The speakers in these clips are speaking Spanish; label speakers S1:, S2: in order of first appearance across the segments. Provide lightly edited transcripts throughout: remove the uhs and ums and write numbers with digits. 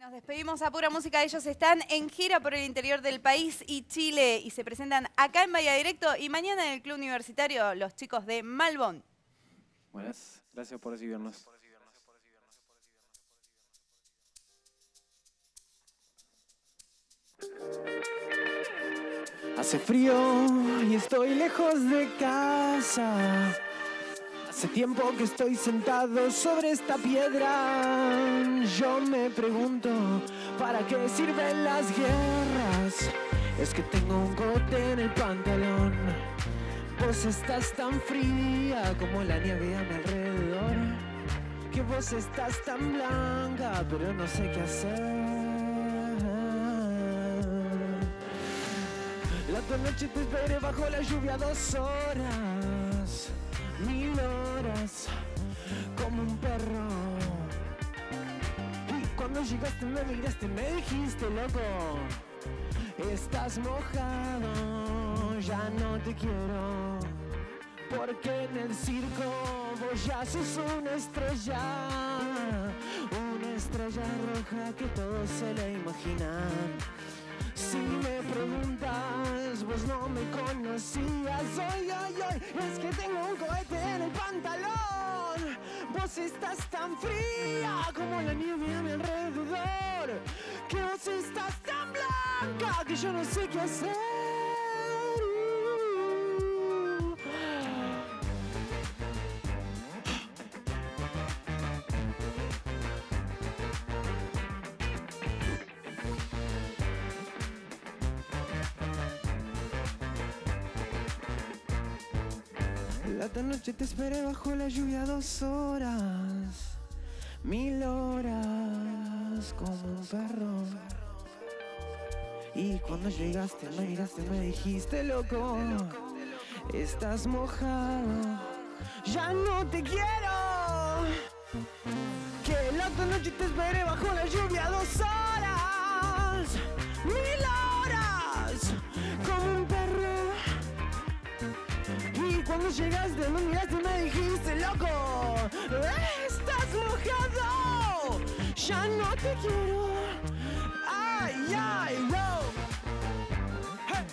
S1: Nos despedimos a Pura Música. Ellos están en gira por el interior del país y Chile y se presentan acá en Bahía Directo y mañana en el Club Universitario los chicos de Malbón.
S2: Buenas, gracias por recibirnos. Hace frío y estoy lejos de casa. Hace tiempo que estoy sentado sobre esta piedra. Yo me pregunto, ¿para qué sirven las guerras? Es que tengo un gote en el pantalón. Vos estás tan fría como la nieve a mi alrededor. Que vos estás tan blanca, pero no sé qué hacer. La otra noche te esperé bajo la lluvia 2 horas, 1000 horas, como un perro. Y cuando llegaste me miraste, me dijiste, loco, estás mojado, ya no te quiero. Porque en el circo vos ya sos una estrella roja que todos se la imaginan. Si me preguntas, vos no me conocías. Hoy, es que tengo un cohete en el pantalón. Vos estás tan fría como la nieve a mi alrededor. Que vos estás tan blanca que yo no sé qué hacer. La otra noche te esperé bajo la lluvia 2 horas, 1000 horas, como un perro. Y cuando llegaste, me miraste, me dijiste, loco, estás mojado, ya no te quiero. Que la otra noche te esperé bajo la lluvia 2 horas, 1000 horas, como un perro. Y cuando llegaste, me miraste y me dijiste, loco, estás mojado, ya no te quiero. Ay, ay, no. Hey.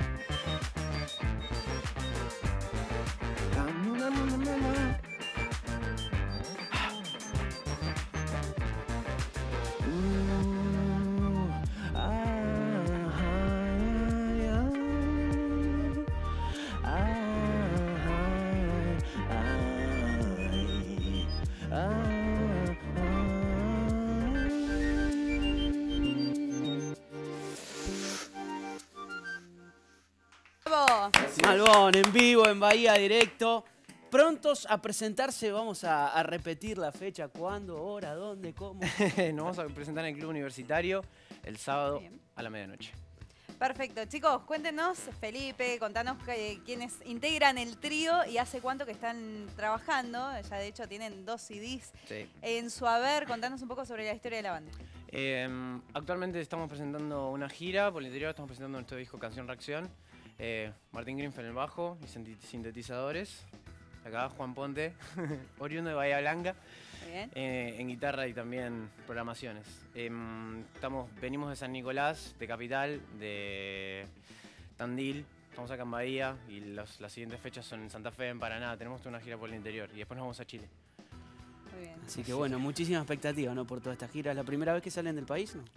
S3: Malbón, en vivo, en Bahía Directo. Prontos a presentarse, vamos a repetir la fecha, cuándo, hora, dónde, cómo.
S2: Nos vamos a presentar en el Club Universitario el sábado a la medianoche.
S1: Perfecto. Chicos, cuéntenos, Felipe, contanos quiénes integran el trío y hace cuánto que están trabajando. Ya de hecho tienen 2 CDs en su haber. Contanos un poco sobre la historia de la banda.
S2: Actualmente estamos presentando una gira por el interior, estamos presentando nuestro disco Canción Reacción. Martín Grinf en el bajo y sintetizadores. Acá Juan Ponte, oriundo de Bahía Blanca, en guitarra y también programaciones. Venimos de San Nicolás, de Capital, de Tandil, estamos acá en Bahía y las siguientes fechas son en Santa Fe, en Paraná. Tenemos toda una gira por el interior y después nos vamos a Chile.
S1: Muy bien.
S3: Así que bueno, muchísima expectativa, ¿no? Por toda esta gira. ¿Es la primera vez que salen del país, no?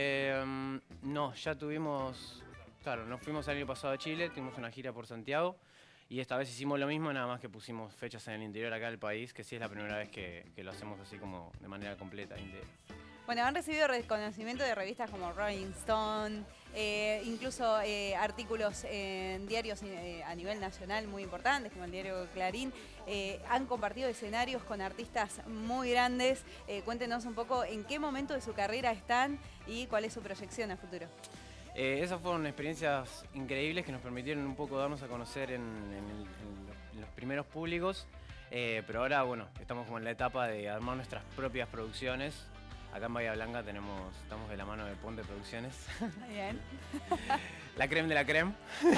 S2: No, ya tuvimos... Claro, nos fuimos el año pasado a Chile, tuvimos una gira por Santiago y esta vez hicimos lo mismo, nada más que pusimos fechas en el interior acá del país, que sí es la primera vez que lo hacemos así como de manera completa.
S1: Bueno, han recibido reconocimiento de revistas como Rolling Stone, incluso artículos en diarios a nivel nacional muy importantes, como el diario Clarín. Han compartido escenarios con artistas muy grandes. Cuéntenos un poco en qué momento de su carrera están y cuál es su proyección a futuro.
S2: Esas fueron experiencias increíbles que nos permitieron un poco darnos a conocer en los primeros públicos, pero ahora bueno, estamos como en la etapa de armar nuestras propias producciones. Acá en Bahía Blanca estamos de la mano de Ponte Producciones.
S1: Bien.
S2: La creme de la creme.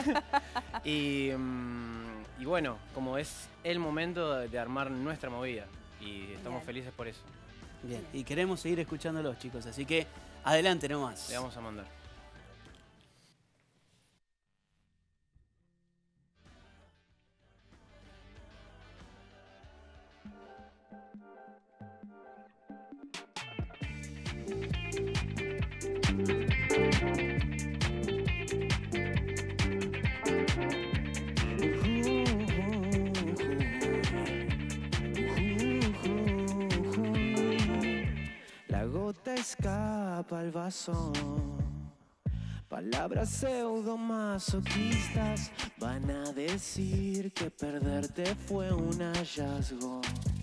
S2: y bueno, como es el momento de armar nuestra movida y estamos felices por eso.
S3: Bien, y queremos seguir escuchándolos, chicos, así que adelante nomás.
S2: Le vamos a mandar.
S4: La gota escapa al vaso. Palabras pseudomasoquistas van a decir que perderte fue un hallazgo.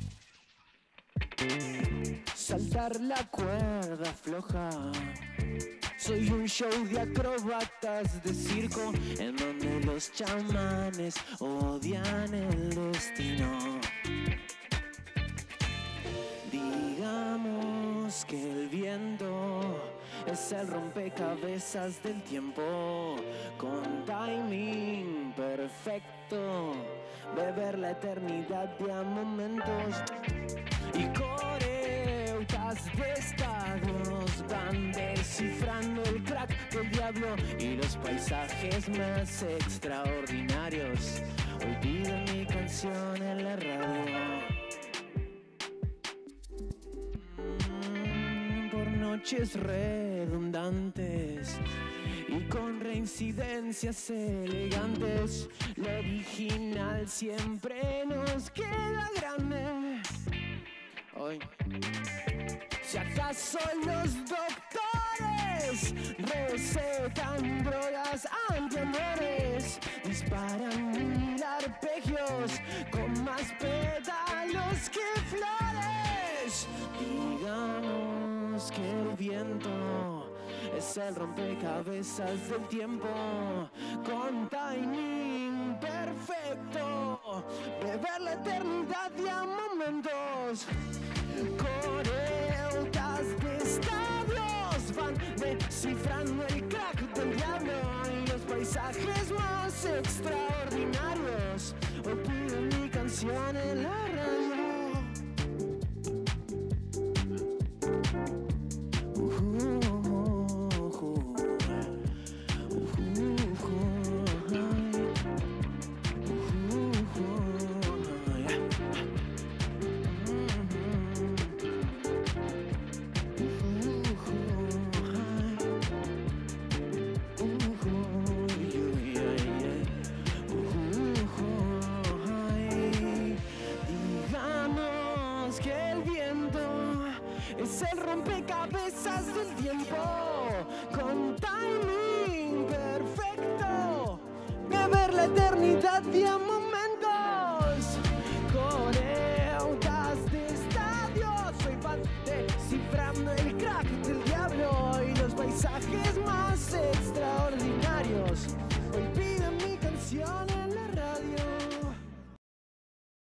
S4: Saltar la cuerda floja. Soy un show de acróbatas de circo en donde los chamanes odian el destino. Digamos que el viento es el rompecabezas del tiempo, con timing perfecto, beber la eternidad de a momentos. Y coreutas de estadios van descifrando el crack del diablo y los paisajes más extraordinarios. Hoy piden mi canción en la radio. Por noches redundantes y con reincidencias elegantes, lo original siempre nos queda grande. Hoy, si acaso los doctores recetan drogas antiamores, disparan mil arpegios con más pétalos que flores. Digamos que el viento es el rompecabezas del tiempo, con timing perfecto, beber la eternidad de a momentos. Coreutas de estadios van descifrando el crack del diablo y los paisajes más extraordinarios. Hoy pido mi canción en la radio. Digamos que el viento es el rompecabezas del tiempo, con timing perfecto, beber la eternidad de amor.